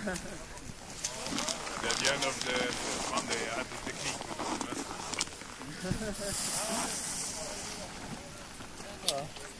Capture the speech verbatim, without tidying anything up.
At the end of the Monday, I had the technique. Ja.